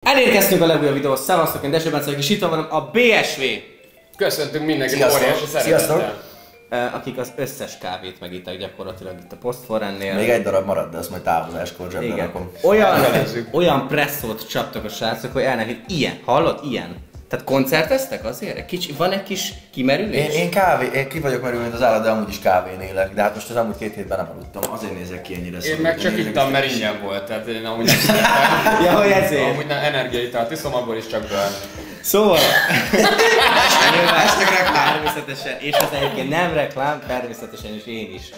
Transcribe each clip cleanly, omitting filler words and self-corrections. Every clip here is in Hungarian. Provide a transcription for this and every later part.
Elérkeztünk a legújabb videóhoz, szevasztok, én Dezső Bence vagyok, és itt van a BSV. Köszöntünk mindenkit óriási szeretettel. Akik az összes kávét megitták gyakorlatilag itt a Postforennél. Még egy darab marad, de azt majd távozáskor zsebben rakom. Olyan presszót csaptak a srácok, hogy elnek ilyen, hallod? Ilyen. Tehát koncerteztek azért? Van egy kis kimerülés? Én ki vagyok merülni, mint az állat, de amúgy is kávén élek. De hát most az amúgy 2 hétben nem aludtam, azért nézek ki ennyire szorul. Én meg csak ittam, mert ingyen volt, tehát én amúgy nem szeretem. Ja, hogy ezért? Amúgy nem energiaitalt iszom, abból is csak burn. Szóval... természetesen, és az egyébként nem reklám, természetesen is én is.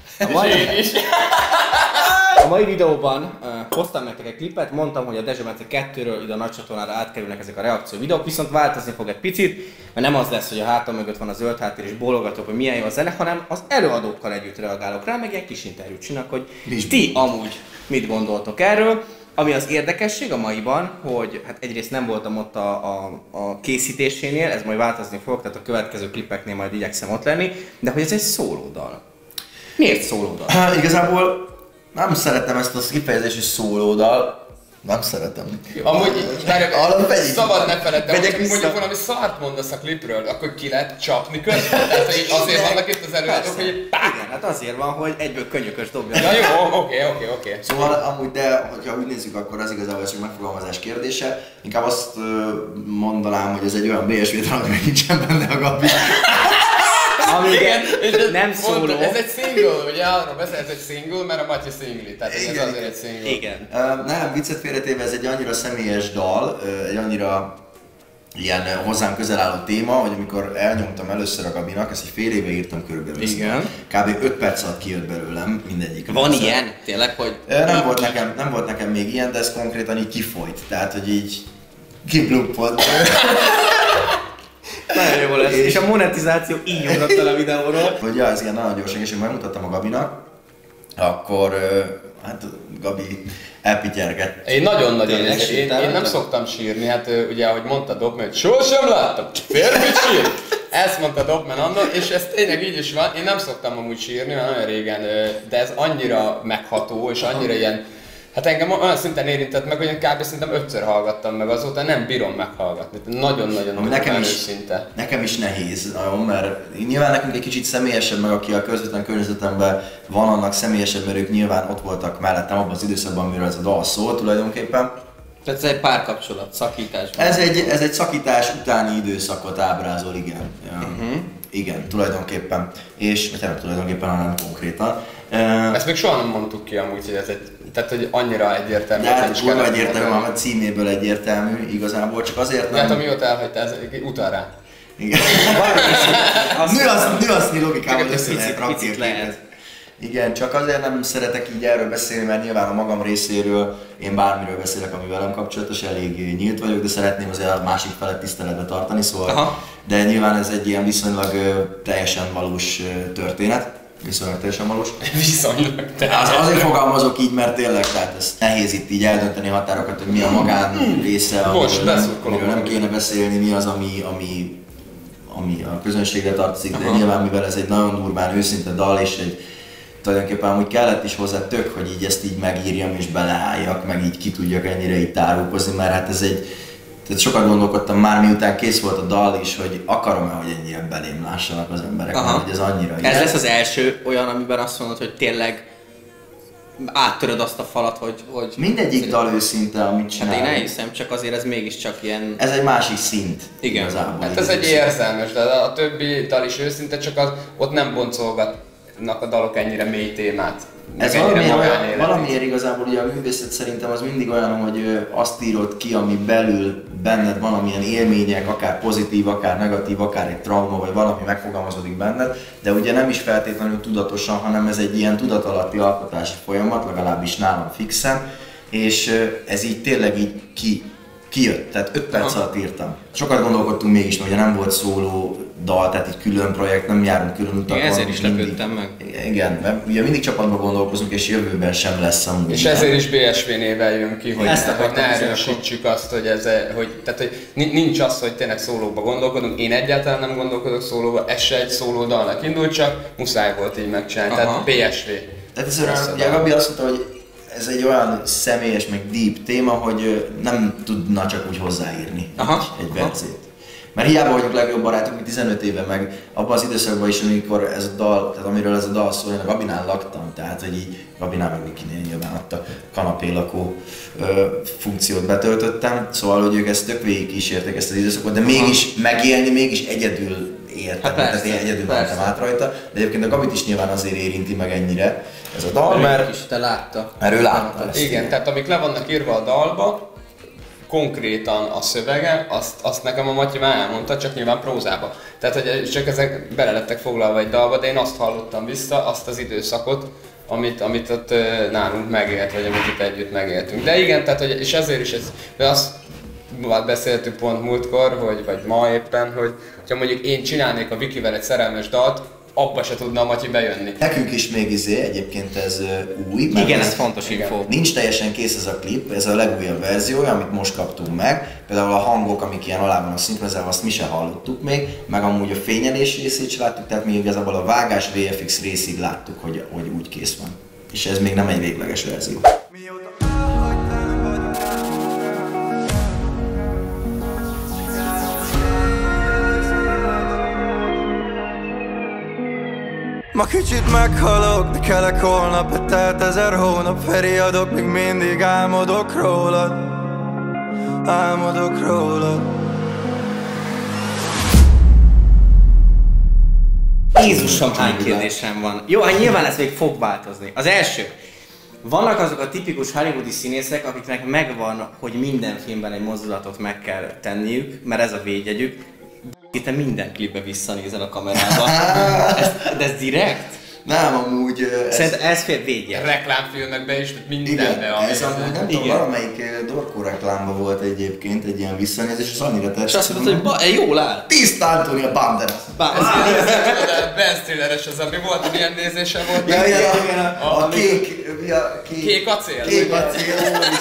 A mai videóban hoztam nektek egy klipet, mondtam, hogy a Dezső Bence 2-ről ide a nagy csatornára átkerülnek ezek a reakció videók, viszont változni fog egy picit, mert nem az lesz, hogy a hátam mögött van a zöld háttér és bólogatok, hogy milyen jó a zene, hanem az előadókkal együtt reagálok rá, meg egy kis interjút csinálok, hogy ti amúgy mit gondoltok erről. Ami az érdekesség a maiban, hogy hát egyrészt nem voltam ott a készítésénél, ez majd változni fog, tehát a következő klipeknél majd igyekszem ott lenni, de hogy ez egy szólódal. Miért szólódal? Igazából nem szeretem ezt a kifejezést, hogy szólódal. Nem szeretem. Amúgy, szabad ne feledtem, hogy mondjuk valami szart mondasz a klipről, akkor ki lehet csapni közben? Tehát azért vannak itt az előadók, hogy igen, hát azért van, hogy egyből könyökös dobja. Ja jó, oké. Szóval amúgy, de hogyha úgy nézzük, akkor az igazából csak megfogalmazás kérdése. Inkább azt mondanám, hogy ez egy olyan BSV talán, hogy nincsen benne a Gabi. Igen, nem szóló. Ez egy single, ugye arra beszél, ez egy single, mert a Matyi szingli, tehát ez azért egy single. Igen. Nem, viccet félretéve, ez egy annyira személyes dal, egy annyira ilyen hozzám közel álló téma, hogy amikor elnyomtam először a Gabinak, ezt egy fél éve írtam körülbelül. Igen. Kb. 5 perc alatt kijött belőlem mindegyik. Van ilyen? Tényleg, hogy... Nem volt nekem még ilyen, de ez konkrétan így kifolyt, tehát hogy így kibluppolt. Nagyon jó lesz. És a monetizáció így ugrott el a videóról. Hogy ja, ez ilyen nagyon gyorsan, és én megmutattam a Gabinak, akkor hát Gabi elpityergett. Én nagyon-nagyon én nem szoktam sírni, hát ugye ahogy mondta Dobman, hogy sosem láttam, férfit sír. Ezt mondta Dobman annak, és ez tényleg így is van. Én nem szoktam amúgy sírni, mert nagyon régen, de ez annyira megható, és annyira ilyen. Hát engem olyan szinten érintett meg, hogy én kb. Szerintem 5-ször hallgattam meg, azóta nem bírom meghallgatni. Nagyon-nagyon őszinte. Nekem is nehéz, mert nyilván nekünk egy kicsit személyesebb, meg aki a közvetlen környezetemben van, annak személyesebb, mert ők nyilván ott voltak mellettem abban az időszakban, amiről ez a dal szól tulajdonképpen. Tehát ez egy párkapcsolat, szakítás. Ez egy szakítás utáni időszakot ábrázol, igen. Igen, tulajdonképpen. És nem tulajdonképpen, hanem konkrétan. Ezt még soha nem mondtuk ki amúgy, hogy ez egy, tehát hogy annyira egyértelmű. De hát kurva egyértelmű, a címéből egyértelmű igazából, csak azért nem... Hát amióta elhagyta, ez utal rá. Igen. Nüansznyi logikával össze lehet rakni a képet. Igen, csak azért nem szeretek így erről beszélni, mert nyilván a magam részéről én bármiről beszélek, ami velem kapcsolatos, elég nyílt vagyok, de szeretném azért a másik felet tiszteletbe tartani, szóval... Aha. De nyilván ez egy ilyen viszonylag teljesen valós történet. Viszonylag teljesen valós. Viszonylag Azért fogalmazok így, mert tényleg, tehát ez nehéz itt így eldönteni a határokat, hogy mi a magán része, amiről nem kéne beszélni, mi az, ami a közönségre tartozik, de nyilván mivel ez egy nagyon durván őszinte dal, és tulajdonképpen amúgy kellett is hozzá tök, hogy így ezt így megírjam és beleálljak, meg így ki tudjak ennyire így tárulkozni, mert hát ez tehát sokat gondolkodtam már miután kész volt a dal is, hogy akarom-e, hogy ennyire belém lássanak az emberek, mert hogy ez annyira ilyen. Ez lesz az első olyan, amiben azt mondod, hogy tényleg áttöröd azt a falat, hogy... Mindegyik dal őszinte, amit csinál. Hát én elhiszem, csak azért ez mégiscsak ilyen... Ez egy másik szint. Igen. Igazából. Hát ez egy érzelmes, de a többi dal is őszinte, csak ott nem boncolgatnak a dalok ennyire mély témát. Ez valamiért igazából ugye a művészet szerintem az mindig olyan, hogy azt írod ki, ami belül benned van, amilyen élmények, akár pozitív, akár negatív, akár egy trauma, vagy valami megfogalmazódik benned, de ugye nem is feltétlenül tudatosan, hanem ez egy ilyen tudatalatti alkotási folyamat, legalábbis nálam fixen, és ez így tényleg így kijött, tehát 5 perc alatt írtam. Sokat gondolkodtunk mégis, mert ugye nem volt szóló dal, tehát egy külön projekt, nem járunk külön utakon. Ezért is lepődtem meg. Igen, mert ugye mindig csapatban gondolkozunk, és jövőben sem lesz amúgy. És ezért is BSV néven jön ki, hogy ne erősítsük azt, hogy nincs az, hogy tényleg szólóba gondolkodunk. Én egyáltalán nem gondolkodok szólóba, ez se egy szóló dalnak indult, csak muszáj volt így megcsinálni, tehát BSV. Tehát ez ugye Gabi azt mondta, hogy ez egy olyan személyes, meg deep téma, hogy nem tudna csak úgy hozzáírni egy verzét. Mert hiába vagyunk legjobb barátok, mint 15 éve, meg abban az időszakban is, amikor ez a dal, tehát amiről ez a dal szól, én a Gabinál laktam, tehát hogy így Gabinál meg Vikinél nyilván ott a kanapélakó funkciót betöltöttem, szóval hogy ők ezt tök végig kísérték ezt az időszakot, de mégis megélni, mégis egyedül éltem, tehát én egyedül mentem át rajta, de egyébként a Gabit is nyilván azért érinti meg ennyire ez a dal, mert te látta. Mert ő látta ezt. Igen, tehát amik le vannak írva a dalba, konkrétan a szövege, azt nekem a Matyi már elmondta, csak nyilván prózába. Tehát, hogy csak ezek bele lettek foglalva egy dalba, de én azt hallottam vissza, azt az időszakot, amit ott nálunk megélt, vagy amit itt együtt megéltünk. De igen, tehát, hogy, és ezért is ez, de azt beszéltük pont múltkor, vagy ma éppen, hogy ha mondjuk én csinálnék a Vikivel egy szerelmes dalt, abba se tudna a Matyi bejönni. Nekünk is még egyébként ez új. Igen, ez fontos info. Nincs teljesen kész ez a klip, ez a legújabb verziója, amit most kaptunk meg. Például a hangok, amik ilyen alá vannak szinkronizálva, azt mi se hallottuk még, meg amúgy a fényelés részét is láttuk, tehát mi igazából a vágás VFX részig láttuk, hogy úgy kész van. És ez még nem egy végleges verzió. Ma kicsit meghalok, de kelek holnap, telt 1000 hónap, feriadok, még mindig álmodok rólad. Álmodok rólad. Jézusom, hány kérdésem van. Jó, hát nyilván ez még fog változni. Az első. Vannak azok a tipikus hollywoodi színészek, akiknek megvan, hogy minden filmben egy mozdulatot meg kell tenniük, mert ez a védjegyük. Te minden klipbe visszanézel a kamerába. De ez direkt? Nem, amúgy... Szerintem ez fél védje. Reklámfilmekben is, mindenben. Ez amúgy nem tudom, valamelyik Dorko reklámban volt egyébként egy ilyen visszanézés, és az annyira tetszett. És azt mondod, hogy jól áll. Tiszta Antonia Banderas. Ben Stilleres az, ami volt, milyen nézése volt. A kék acél. Kék acél,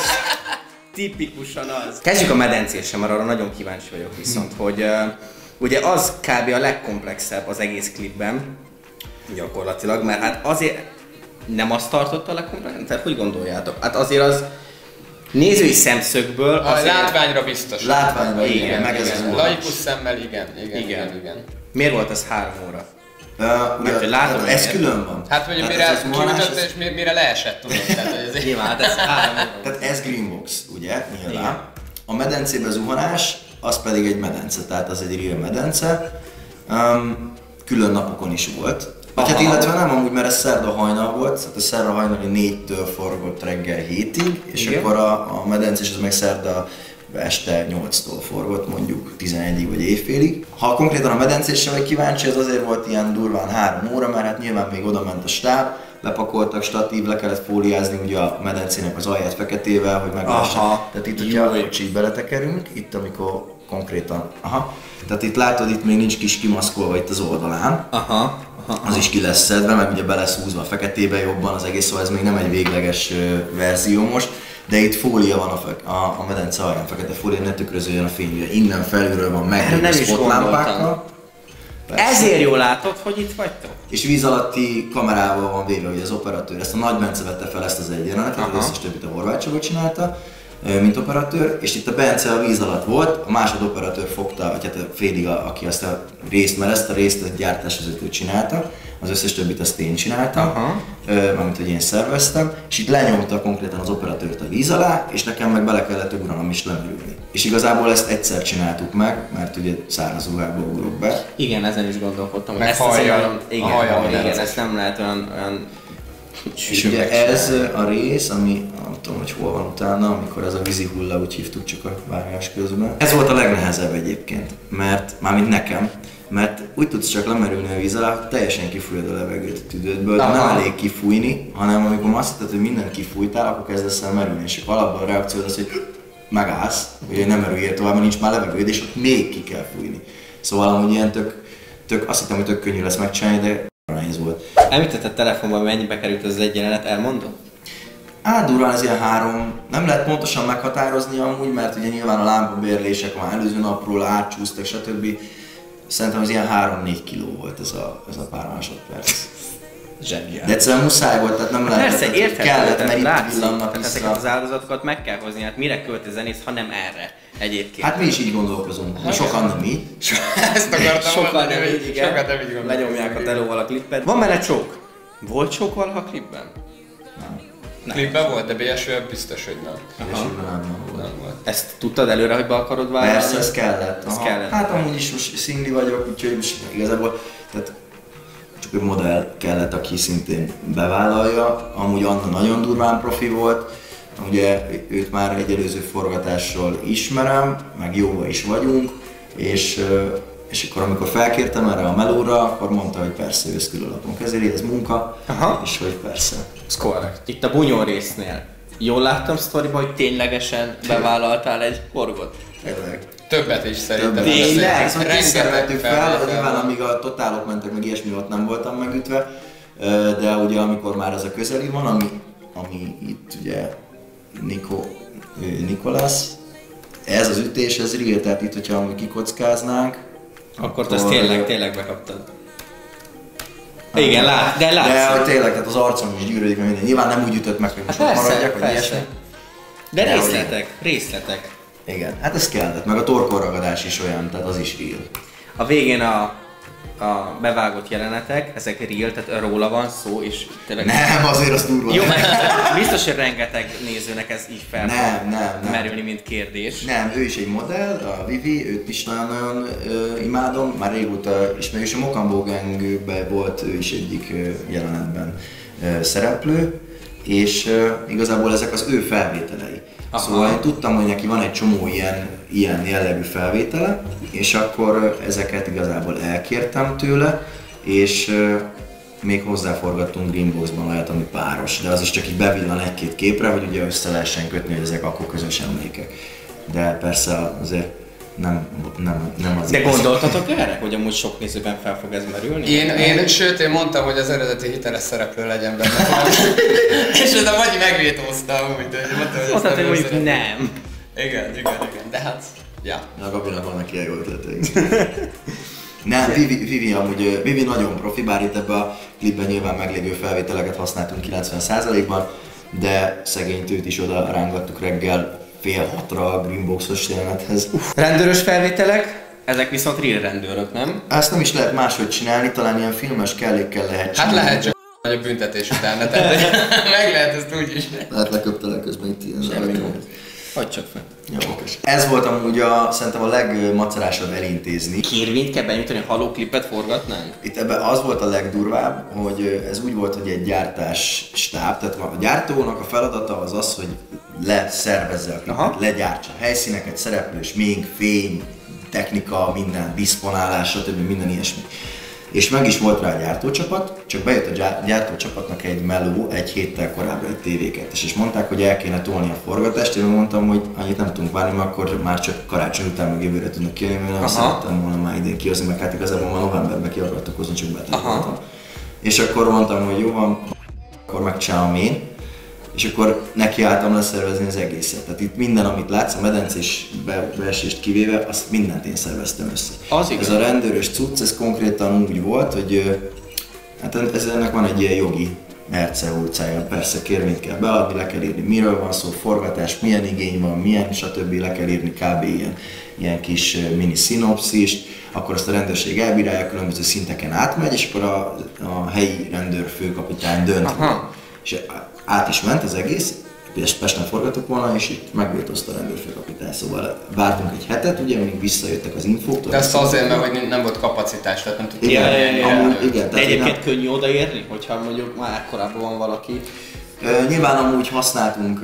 Tipikusan az. Kezdjük a medencéssel, mert arra nagyon kíváncsi vagyok viszont, hogy ugye az kb. A legkomplexebb az egész klipben, gyakorlatilag, mert hát azért nem azt tartotta a legkomplexebb, tehát hogy gondoljátok? Hát azért az nézői szemszögből... A látványra biztos. Látványra, igen, meg ez az laikus szemmel, igen. Miért volt ez 3 óra? Mert látom, ez külön van. Hát mondjuk mire kiütötte és mire leesett, tudod. Nyilván, hát ez 3 óra. Tehát ez Greenbox, ugye, nyilván. A medencébe zuhanás, az pedig egy medence, tehát az egy real medence. Külön napokon is volt. Hát illetve nem amúgy, mert ez szerda hajnal volt, tehát a szerda hajnali 4-től forgott reggel 7-ig, és igen. Akkor a medencés az meg szerda este 8-tól forgott, mondjuk 11-ig vagy éjfélig. Ha konkrétan a medencésre vagy kíváncsi, az azért volt ilyen durván 3 óra, mert hát nyilván még oda ment a stáb, lepakoltak statív, le kellett fóliázni ugye a medencének az alját feketével, hogy meglássák. Tehát itt, hogyha a kocsit beletekerünk, itt amikor konkrétan, tehát itt látod, itt még nincs kis kimaszkolva itt az oldalán. Az is ki lesz szedve, meg ugye be lesz húzva a feketébe jobban az egész, szóval ez még nem egy végleges verzió most. De itt fólia van a medence alján, fekete fólia, ne tükröződjön a fény, ugye innen felülről van megnézve spotlámpákkal. Ezért jól látod, hogy itt vagytok? És víz alatti kamerával van véve, hogy az operatőr, ezt a Nagy Bence vette fel ezt az egy jelenetet, az összes többit a Horváth Csaba csinálta, mint operatőr, és itt a Bence a víz alatt volt, a másodoperatőr fogta, vagy hát félig, aki azt a részt, mert ezt a részt a gyártásvezető csinálta, az összes többit azt én csináltam, mármint hogy én szerveztem, és itt lenyomta konkrétan az operatőrt a víz alá, és nekem meg bele kellett ugranom és lemerülni. És igazából ezt egyszer csináltuk meg, mert ugye száraz ruhákba ugrok be. Igen, ezen is gondolkodtam, hogy ezt hallja, igen, ezt nem lehet olyan és ugye ez a rész, ami nem tudom, hogy hol van utána, amikor ez a vízi hulla, úgy hívtuk csak a vágás közben. Ez volt a legnehezebb egyébként, mert mármint nekem, mert úgy tudsz csak lemerülni a víz alá, hogy teljesen kifújod a levegőt a tüdődből, de nem elég kifújni, hanem amikor azt hitted, hogy mindent kifújtál, akkor kezdesz el merülni, és akkor alapban a reakciód az, hogy megállsz, hogy nem merüljél tovább, mert nincs már levegőd, és ott még ki kell fújni. Szóval amúgy ilyen azt hittem, hogy tök könnyű lesz megcsinálni, de nehéz volt. Említetted telefonban, mennyibe került az egy jelenet, elmondod? Durván ez ilyen 3, nem lehet pontosan meghatározni amúgy, mert ugye nyilván a lámpabérlések már előző napról átcsúsztak, stb. Szerintem az ilyen 3-4 kiló volt ez a pár másodperc. Zseniális. De egyszerűen muszáj volt, tehát nem lehetett. Persze, érthető, kellett, mert itt villannak tehát vissza. ezeket az áldozatokat meg kell hozni, hát mire költ a zenész, ha nem erre egyébként. Hát mi is így gondolkozunk, sokan nem így. Ezt akartam Sokan mondani, nem hogy így, igen. sokat nem így gondolom. Lenyomják a telóval a klippet. Van benne csók? Volt csók valaha a klipben? Klipben volt, de BSV biztos, hogy nem. Nem volt. Ezt tudtad előre, hogy be akarod vállalni? Persze, ez kellett. Ez kellett. Hát amúgy is most szingli vagyok, úgyhogy most igazából tehát csak egy modell kellett, aki szintén bevállalja. Amúgy Anna nagyon durván profi volt. Ugye őt már egy előző forgatásról ismerem, meg jóba is vagyunk, és akkor amikor felkértem erre a melóra, akkor mondta, hogy persze ő ezt különlapon kezeli, ez munka, és hogy persze. Ez korrekt. Itt a bunyó résznél jól láttam sztoriba, hogy ténylegesen bevállaltál egy horgot? Tényleg. Többet is szerintem. Tényleg, szóval készítettük fel, nyilván amíg a totálok mentek, meg ilyesmi ott nem voltam megütve, de ugye amikor már ez a közeli van, ami itt ugye Nikolász, ez az ütés, ez real, tehát itt, hogyha amúgy kikockáznánk, akkor te ezt tényleg bekaptad. Igen, de látsz. De tényleg, tehát az arcom is gyűrődik, meg minden. Nyilván nem úgy ütött meg, hogy most ott maradjak, vagy ilyesmi. De részletek. Igen, hát ez kellett, meg a torkorragadás is olyan, tehát az is real. A végén a bevágott jelenetek, ezek real, tehát róla van szó, és tényleg... Nem, azért az durva. Jó, biztos, hogy rengeteg nézőnek ez így fel nem. merülni, mint kérdés. Nem, ő is egy modell, a Vivi, őt is nagyon-nagyon imádom, már régóta ismerjük, és a Mokambó Gangben volt ő is egyik jelenetben szereplő, és igazából ezek az ő felvételei. Aha. Szóval én tudtam, hogy neki van egy csomó ilyen jellegű felvétele, és akkor ezeket igazából elkértem tőle, és még hozzáforgattunk Greenboxban olyat, ami páros, de az is csak így bevillan egy-két képre, hogy ugye össze lehessen kötni, hogy ezek akkor közös emlékek. De persze azért nem az. De gondoltatok erre, hogy amúgy sok nézőben fel fog ez merülni? Én mondtam, hogy az eredeti hiteles szereplő legyen benne. És ez a Magyi megvétózta amúgy, hogy mondta, hogy mondjuk nem. Igen, de hát, ja. A Gabinak vannak ilyen jó ötleteink. Nem, Vivi nagyon profi, bár itt ebben a klipben nyilván meglévő felvételeket használtunk 90%-ban, de szegényt őt is oda rángattuk reggel fél 6-ra a Greenboxos jelenethez. Rendőrös felvételek, ezek viszont real rendőrök, nem? Ezt nem is lehet máshogy csinálni, talán ilyen filmes kellékkel lehet csinálni. Hát lehet, csak nagy a büntetés utána, tehát meg lehet ezt úgy is. Hát leköptelek közben itt ilyen. Semmi gond. Hagyd csak fel. Jó, ez volt amúgy szerintem a legmacerásabb elintézni. Kérvényt kell benyújtani, a Haló klipet forgatnánk? Itt ebben az volt a legdurvább, hogy ez úgy volt, hogy egy gyártás stáb, tehát a gyártónak a feladata az az, hogy leszervezze a klipet, legyártsa helyszíneket, szereplős, még fény, technika, minden, diszponálás, stb. Minden ilyesmi. És meg is volt rá a gyártócsapat, csak bejött a gyártócsapatnak egy meló egy héttel korábban egy TV2-es, és mondták, hogy el kéne tolni a forgatást, én mondtam, hogy annyit nem tudunk várni, mert akkor már csak karácsony után meg jövőre tudnak kijönni, mert nem szerettem volna már idén kihozni, meg hát igazából már novemberben ki akartak hozni, csak beteg voltam. És akkor mondtam, hogy jó van, akkor megcsinálom én, és akkor nekiálltam leszervezni az egészet. Tehát itt minden, amit látsz, a medencés beesést kivéve, azt mindent én szerveztem össze. Ez a rendőrös cucc, ez konkrétan úgy volt, hogy hát ennek van egy ilyen jogi herceurcája, persze kérvényt kell beadni, le kell írni, miről van szó, forgatás, milyen igény van, milyen, stb. Le kell írni kb. Ilyen kis mini szinopszist, akkor azt a rendőrség elbírálja, különböző szinteken átmegy, és akkor a helyi rendőrfőkapitány dönt. És át is ment az egész, Pesten forgatok volna, és itt megvétózta a rendőrfőkapitány, szóval vártunk egy hetet, ugye, amíg visszajöttek az infók. De ezt azért, mert hogy nem volt kapacitás, tehát nem tudtuk. Igen. De egyébként könnyű odaérni, hogyha mondjuk már korábban van valaki? Nyilván amúgy használtunk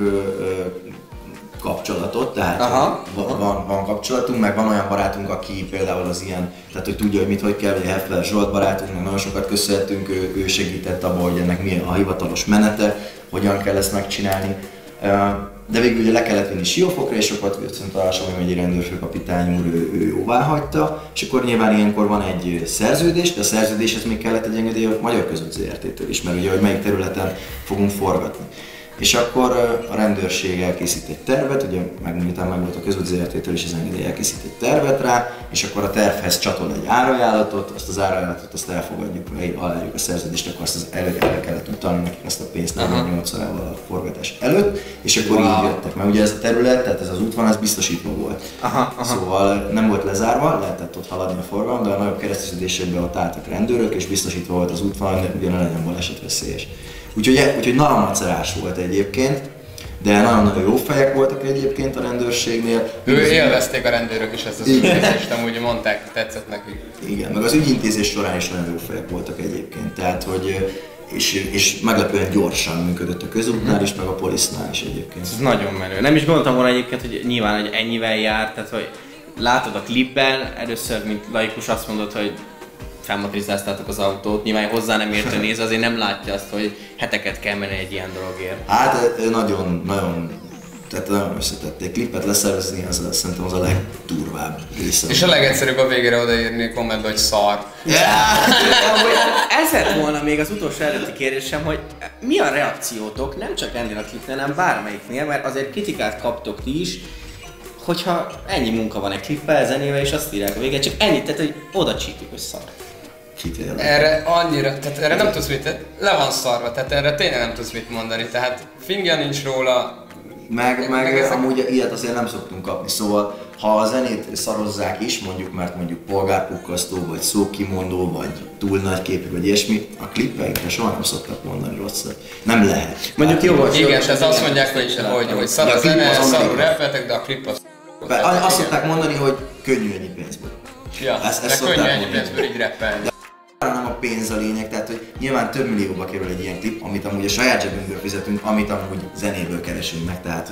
kapcsolatot, tehát van kapcsolatunk, meg van olyan barátunk, aki például az ilyen, tehát hogy tudja, hogy hogy kell, hogy Heffler Zsolt barátunk, meg nagyon sokat köszönhetünk, ő segített abban, hogy ennek milyen a hivatalos menete, hogyan kell ezt megcsinálni. De végül ugye le kellett vinni Siófokra, és akkor viszont a Somogy megyei rendőrfőkapitány úr ő jóvá hagyta, és akkor nyilván ilyenkor van egy szerződés, de a szerződéshez még kellett egy engedély a Magyar Közút ZRT-től is, mert ugye, hogy melyik területen fogunk forgatni. És akkor a rendőrség elkészít egy tervet, ugye miután meg volt a közúti ZRT-től is az engedély, elkészít egy tervet rá, és akkor a tervhez csatol egy árajánlatot, azt az árajánlatot azt elfogadjuk, aláírjuk a szerződést, akkor azt el kellett utalni nekik ezt a pénzt 48 órával a forgatás előtt, és akkor így jöttek, mert ugye ez a terület, tehát ez az útvonal, ez biztosítva volt. Szóval nem volt lezárva, lehetett ott haladni a forgalom, de a nagyobb kereszteződésekben ott álltak rendőrök, és biztosítva volt az útvonal, ugye ne legyen balesetveszélyes. Úgyhogy naramacerás volt egyébként, de nagyon-nagyon jó fejek voltak egyébként a rendőrségnél. Élvezték a rendőrök is ezt az ügyintézést, amúgy mondták, tetszett nekik. Igen, meg az ügyintézés során is nagyon jó fejek voltak egyébként, tehát hogy és meglepően gyorsan működött a közútnál is, meg a polisznál is egyébként. Ez nagyon menő. Nem is gondoltam volna egyébként, hogy nyilván hogy ennyivel jár, tehát hogy látod a klipben, először mint laikus azt mondod, hogy felmatrizáztátok az autót, nyilván hozzá nem értő néz, azért nem látja azt, hogy heteket kell menni egy ilyen dologért. Hát nagyon összetették. Klipet leszervezni, szerintem az a legdurvább része. És a legegyszerűbb a végére odaírni kommentbe, hogy szar. Ez lett volna még az utolsó előtti kérdésem, hogy mi a reakciótok, nem csak ennél a klipnél, hanem bármelyiknél, mert azért kritikát kaptok ti is, hogyha ennyi munka van egy klippel, zenével, és azt írják a végén, csak ennyit, tehát hogy oda csípjuk, hogy szar. Erre annyira, tehát erre nem tudsz mit, le van szarva, tehát erre tényleg nem tudsz mit mondani, tehát fingja nincs róla. Meg amúgy ilyet azért nem szoktunk kapni, szóval ha a zenét szarozzák is, mert mondjuk polgárpukkasztó, vagy szókimondó, vagy túl nagy képű, vagy ilyesmi, a klippeinkre soha nem szoktak mondani rosszat. Nem lehet. Mondjuk jó volt. Igen, tehát azt mondják, hogy szar a zene, szarul rappeltek, de a klip az... Azt szokták mondani, hogy könnyű ennyi pénzből. Ja, de könnyű ennyi pénzből így rappelni. Nem a pénz a lényeg, tehát hogy nyilván több millióba kerül egy ilyen klip, amit amúgy a saját zsebünkből fizetünk, amit amúgy zenéből keresünk meg, tehát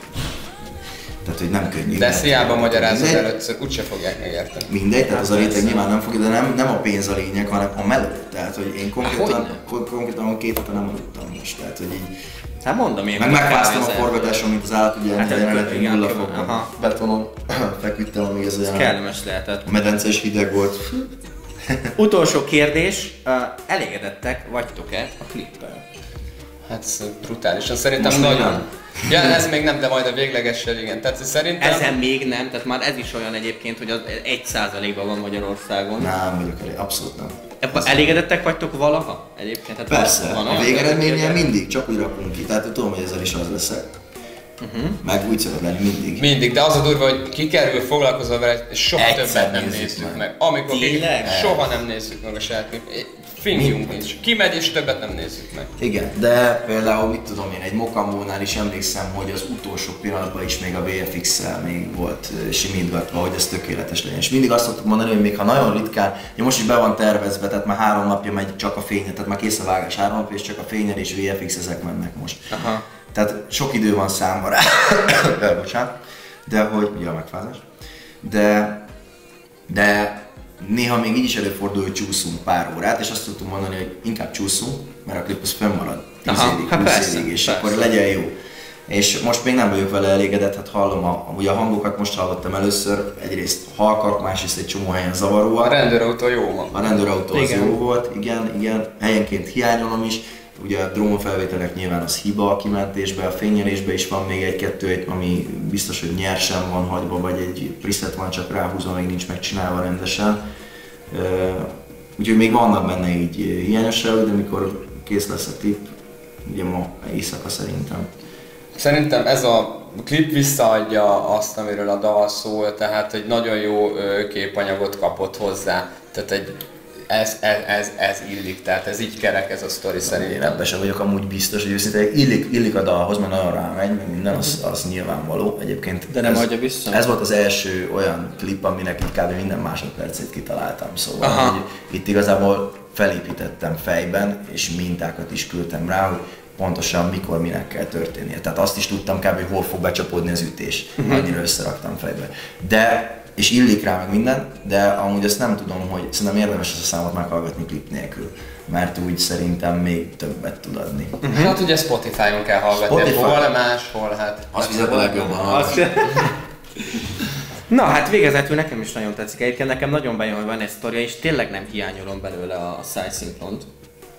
hogy nem könnyű. De ezt hiába magyarázod először, úgyse fogják megérteni. Mindegy, tehát az a réteg nyilván nem fogja, de nem a pénz a lényeg, hanem a meló. Tehát, hogy én konkrétan 2 hete nem aludtam most, tehát hogy így... Hát mondom én. Meg megfáztam a forgatáson, mint az állat, ugye jelenet, 0 fokon betonon feküdtem, amíg ez olyan... kellemes lehetett. A medence is hideg volt. Utolsó kérdés, elégedettek vagytok-e a klippel? Hát brutálisan, szerintem most nagyon. Ja, ez még nem, de majd a véglegessel igen. Tehát szerintem... Ezen még nem, tehát már ez is olyan egyébként, hogy az 1%-ban van Magyarországon. Nem vagyok elég, abszolút nem. Elégedettek vagytok valaha egyébként? Hát persze, a végeredménnyel mindig, csak úgy rakunk ki, tehát tudom, hogy ezzel is az leszek. Meg úgy szokott lenni mindig. Mindig, de az a durva, hogy kikerül, foglalkozol vele, és soha többet nem nézzük meg. Amikor soha nem nézzük meg a saját klip. Fingjunk nincs. Kimegy és többet nem nézzük meg. Igen, de például mit tudom én, egy Mokambónál is emlékszem, hogy az utolsó pillanatban is még a VFX-szel még volt simítgatva, hogy ez tökéletes legyen. És mindig azt szoktuk mondani, hogy még ha nagyon ritkán, most is be van tervezve, tehát már 3 napja megy csak a fénye, tehát már kész a vágás 3 napja, és csak a fényel és VFX ezek mennek most. Aha. Tehát sok idő van számba rá, bocsánat, de hogy, ugye a megfázás, de néha még így is előfordul, hogy csúszunk pár órát, és azt tudtunk mondani, hogy inkább csúszunk, mert a klip az fönnmarad 10 évig, és akkor legyen jó. És most még nem vagyok vele elégedett, hát hallom ugye a hangokat most hallottam először, egyrészt halkak, másrészt egy csomó helyen zavaróak. A rendőrautó jó van. A rendőrautó az jó volt, igen, helyenként hiányolom is. Ugye a drónfelvételek nyilván az hiba a kimentésben, a fényelésben is van még egy-kettő, ami biztos, hogy nyersen van hagyva, vagy egy preset van csak ráhúzva, még nincs megcsinálva rendesen. Úgyhogy még vannak benne így hiányosságok, de mikor kész lesz a klip, ugye ma éjszaka szerintem. Szerintem ez a klip visszaadja azt, amiről a dal szól, tehát egy nagyon jó képanyagot kapott hozzá. Tehát ez illik, tehát ez így kerek ez a sztori szerintem. Én ebben sem vagyok amúgy biztos, hogy őszintén illik a dalhoz, mert nagyon rámegy, meg minden, az nyilvánvaló egyébként. De nem adja vissza? Ez volt az első olyan klip, aminek így kb. Minden másodpercét kitaláltam, szóval hogy itt igazából felépítettem fejben, és mintákat is küldtem rá, hogy pontosan mikor, minek kell történnie. Tehát azt is tudtam kb. Hol fog becsapódni az ütés, annyira összeraktam fejbe. És illik rá meg minden, de amúgy azt nem tudom, hogy szerintem érdemes ezt a számot meghallgatni klip nélkül, mert úgy szerintem még többet tud adni. Hát ugye Spotify-on kell hallgatni, hol máshol, hát... Az fizet a legjobban. Na hát végezetül nekem is nagyon tetszik egyébként, nekem nagyon bejön, hogy van egy sztoria, és tényleg nem hiányolom belőle a side-synkront.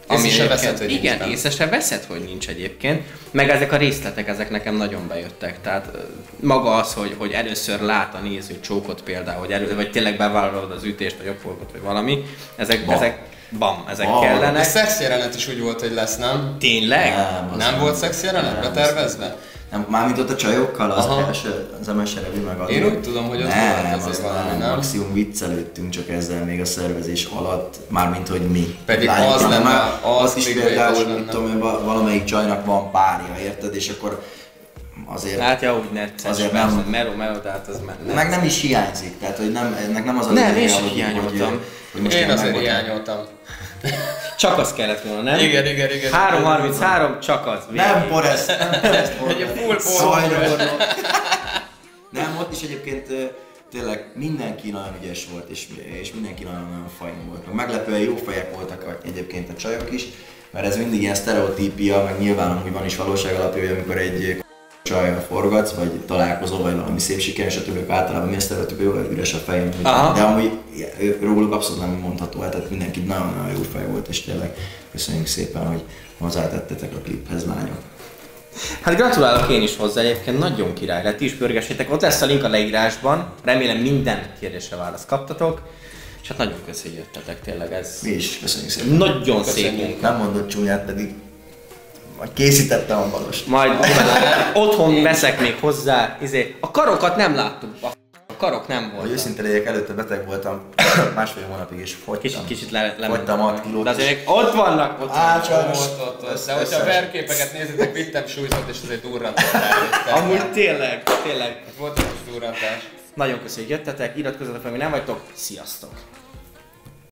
Ami se veszed, hogy igen, észre se veszed, hogy nincs egyébként. Meg ezek a részletek, ezek nekem nagyon bejöttek. Tehát maga az, hogy először lát a néző csókot például, vagy tényleg bevállalod az ütést, vagy a polgot, vagy valami. Ezek kellenek. A szex jelenet is úgy volt, hogy lesz, nem? Tényleg? Nem volt szex jelenet betervezve? Nem, mármint ott a csajokkal, az MSR-re megadott. Én úgy tudom, hogy ott volt azért valami, nem? Maximum viccelődtünk csak ezzel még a szervezés alatt, mármint hogy mi. Pedig az lenne, az is például, hogy tudom, valamelyik csajnak van párja, érted? És akkor azért... Hát ja, úgy necces, azért nem... Mero, tehát az meg nem is hiányzik, tehát hogy ennek nem az a nem, én sem hiányoltam. Én azért hiányoltam. Csak az kellett volna, nem? Igen. 3:33, csak az. Nem Forrest Egy full forrest. Nem, ott is egyébként tényleg mindenki nagyon ügyes volt, és mindenki nagyon fajn volt. Meglepően jó fejek voltak egyébként a csajok is, mert ez mindig ilyen sztereotípia, meg nyilván amúgy van is valóság alapja, hogy amikor egy csajjal forgatsz, vagy találkozol, vagy valami szép siker, stb. Ők általában mi sztereotípia, hogy üres a fejem. De amúgy róluk abszolút nem mondható, tehát mindenki nagyon-nagyon jó fej volt, és tényleg köszönjük szépen, hogy hozzátettetek a kliphez, lányok. Hát gratulálok én is hozzá, egyébként nagyon király lett, ti is pörgessétek, ott lesz a link a leírásban, remélem minden kérdésre választ kaptatok, és hát nagyon köszönjük, hogy jöttetek, tényleg ez... Mi is köszönjük szépen. Nagyon szép munka. Nem mondott csúnyát, pedig majd készítettem a balost. Majd otthon veszek még hozzá, a karokat nem láttuk, a karok nem voltak. Hogy őszinte legyek, előtte beteg voltam, másfél hónapig is fogytam. Kicsit fogytam 6 kilót. De azért ott vannak, ott de hogyha a verképeket nézitek, vittem súlyzat és azért durrantottál. Amúgy tényleg. Volt egy durrantás. Nagyon köszönjük, hogy jöttetek, iratkozzatok fel, mi nem vagytok, sziasztok!